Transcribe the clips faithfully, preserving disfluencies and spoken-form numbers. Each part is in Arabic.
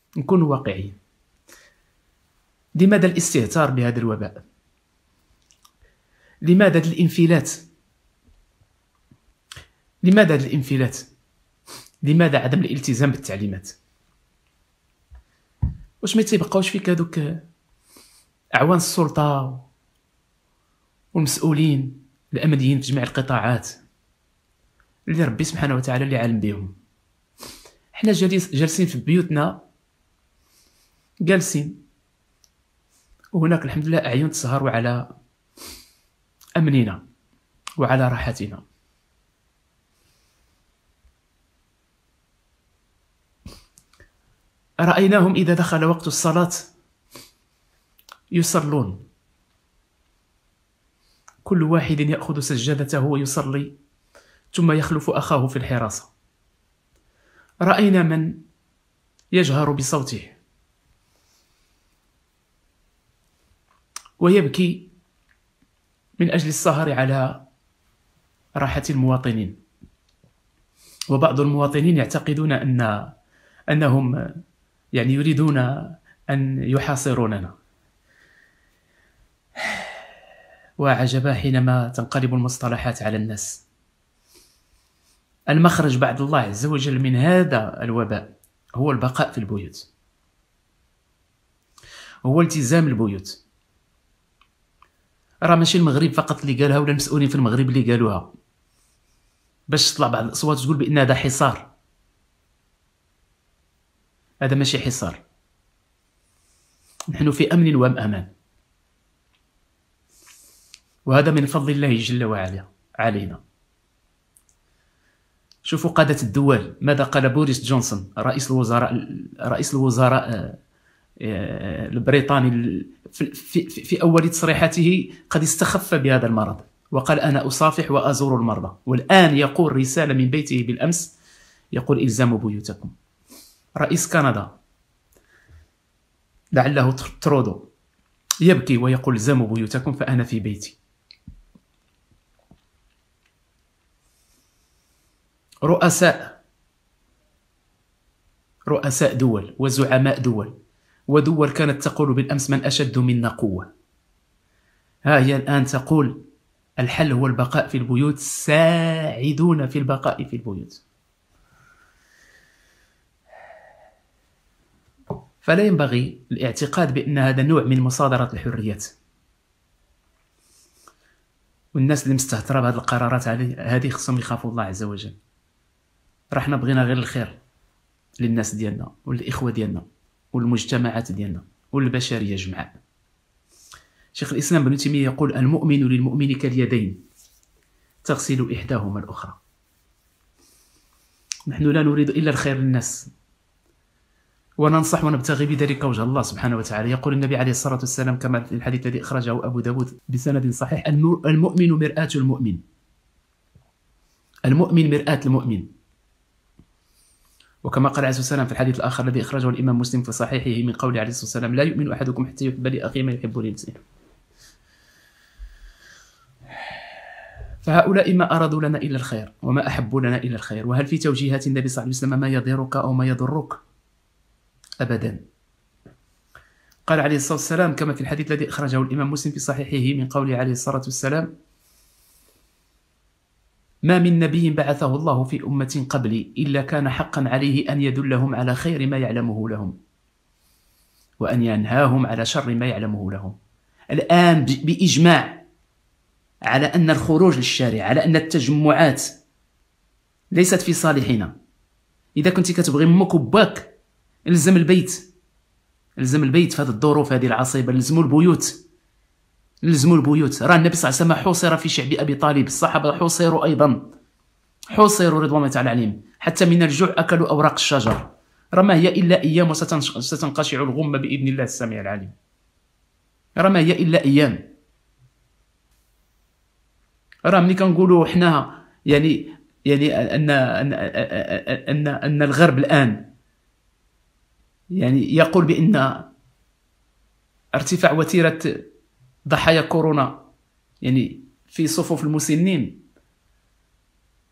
نكون واقعيين. لماذا الاستهتار بهذا الوباء؟ لماذا الانفلات؟ لماذا الانفلات؟ لماذا عدم الالتزام بالتعليمات؟ واش ما تيبقاوش فيك هذوك اعوان السلطه والمسؤولين الامنيين في جميع القطاعات اللي ربي سبحانه وتعالى اللي عالم بهم؟ حنا جالسين في بيوتنا جالسين، وهناك الحمد لله اعين تسهر على امننا وعلى راحتنا. رأيناهم إذا دخل وقت الصلاة يصلون، كل واحد يأخذ سجادته ويصلي ثم يخلف أخاه في الحراسة. رأينا من يجهر بصوته ويبكي من أجل السهر على راحة المواطنين، وبعض المواطنين يعتقدون أن أنهم يعني يريدون أن يحاصروننا. وعجبا حينما تنقلب المصطلحات على الناس. المخرج بعد الله عز وجل من هذا الوباء هو البقاء في البيوت، هو التزام البيوت. راه ماشي المغرب فقط اللي قالها ولا المسؤولين في المغرب اللي قالوها باش تطلع بعض الأصوات تقول بأن هذا حصار. هذا ماشي حصار، نحن في أمن وأمان، وهذا من فضل الله جل وعلا علينا. شوفوا قادة الدول ماذا قال بوريس جونسون رئيس الوزراء رئيس الوزراء البريطاني في, في, في أول تصريحاته، قد استخف بهذا المرض وقال أنا أصافح وأزور المرضى، والآن يقول رسالة من بيته بالأمس يقول إلزام بيوتكم. رئيس كندا لعله ترودو يبكي ويقول الزموا بيوتكم فأنا في بيتي. رؤساء رؤساء دول وزعماء دول ودول كانت تقول بالأمس من أشد منا قوة، ها هي الآن تقول الحل هو البقاء في البيوت، ساعدونا في البقاء في البيوت. فلا ينبغي الاعتقاد بأن هذا نوع من مصادرة الحريات، والناس اللي مستهترة بهذه القرارات هذه خصهم يخافوا الله عز وجل. راحنا بغينا غير الخير للناس ديالنا والإخوة ديالنا والمجتمعات ديالنا والبشرية جمعاء. شيخ الإسلام ابن تيمية يقول المؤمن للمؤمن كاليدين تغسل إحداهما الأخرى. نحن لا نريد إلا الخير للناس، وننصح ونبتغي بذلك وجه الله سبحانه وتعالى. يقول النبي عليه الصلاة والسلام كما في الحديث الذي أخرجه أبو داود بسند صحيح المؤمن مرآة المؤمن، المؤمن مرآة المؤمن. وكما قال عليه الصلاة والسلام في الحديث الآخر الذي أخرجه الإمام مسلم في صحيحه من قول عليه الصلاة والسلام لا يؤمن أحدكم حتى يحب لأخيه ما يحب لنفسه. فهؤلاء ما أرادوا لنا إلا الخير وما أحبوا لنا إلا الخير. وهل في توجيهات النبي صلى الله عليه وسلم ما يضرك أو ما يضرك؟ أبدا. قال عليه الصلاة والسلام كما في الحديث الذي أخرجه الإمام مسلم في صحيحه من قوله عليه الصلاة والسلام ما من نبي بعثه الله في أمة قبلي إلا كان حقا عليه أن يدلهم على خير ما يعلمه لهم وأن ينهاهم على شر ما يعلمه لهم. الآن بإجماع على أن الخروج للشارع، على أن التجمعات ليست في صالحنا. إذا كنت كتبغي أمك وباك الزم البيت، الزم البيت في هذه الظروف هذه العصيبة، لزموا البيوت، لزموا البيوت. راه النبي صلى الله عليه وسلم حوصر في شعب أبي طالب، الصحابة حوصروا أيضا، حوصروا رضوان الله تعالى عليهم، حتى من الجوع أكلوا أوراق الشجر. راه ما هي إلا أيام وستنقشع الغمة بإذن الله السميع العليم. راه ما هي إلا أيام. راه ملي كنقولوا حنا يعني يعني أن أن أن أن الغرب الآن يعني يقول بأن ارتفاع وتيرة ضحايا كورونا يعني في صفوف المسنين،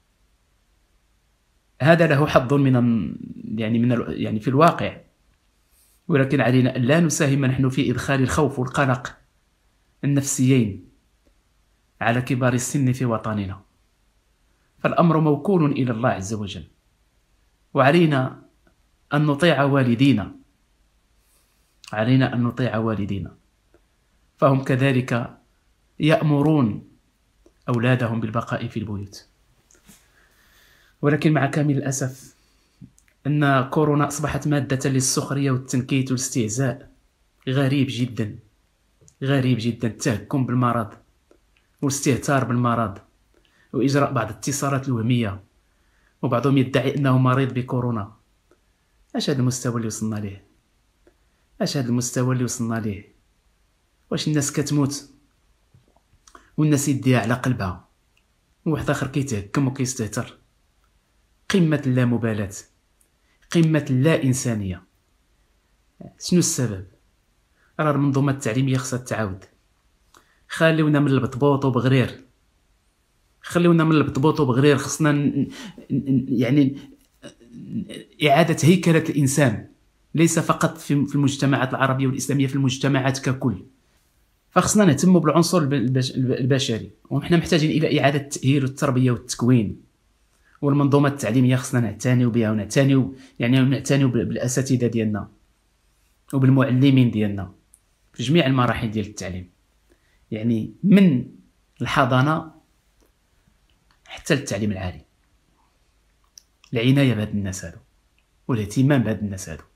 هذا له حظ من يعني من يعني في الواقع. ولكن علينا أن لا نساهم نحن في إدخال الخوف والقلق النفسيين على كبار السن في وطننا، فالأمر موكول إلى الله عز وجل، وعلينا أن نطيع والدينا علينا أن نطيع والدينا فهم كذلك يأمرون أولادهم بالبقاء في البيوت. ولكن مع كامل الأسف أن كورونا أصبحت مادة للسخرية والتنكيت والاستهزاء غريب جدا غريب جدا. التهكم بالمرض والاستهتار بالمرض وإجراء بعض الاتصالات الوهمية، وبعضهم يدعي أنه مريض بكورونا. اش هذا المستوى اللي وصلنا ليه؟ اش هذا المستوى اللي وصلنا ليه؟ واش الناس كتموت والناس يديها على قلبها، وواحد اخر كيتهكم وكيستهتر؟ قمة اللامبالاة، قمة اللا إنسانية. شنو السبب؟ راه المنظومة التعليمية خصها تعاود. خليونا من البطبوط وبغرير، خليونا من البطبوط وبغرير. خصنا ن... يعني إعادة هيكلة الإنسان، ليس فقط في المجتمعات العربية والإسلامية، في المجتمعات ككل. فخصنا نهتم بالعنصر البشري، ونحن محتاجين إلى إعادة التأهيل والتربية والتكوين، والمنظومة التعليمية خصنا نعتنيو بها ونعتنيو يعني نعتنيو بالأساتذة ديالنا وبالمعلمين ديالنا في جميع المراحل ديال التعليم، يعني من الحضانة حتى للتعليم العالي. العناية بهاد الناس هادو، والاهتمام بهاد الناس هادو،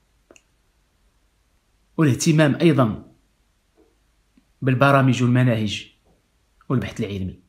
والاهتمام أيضا بالبرامج والمناهج والبحث العلمي.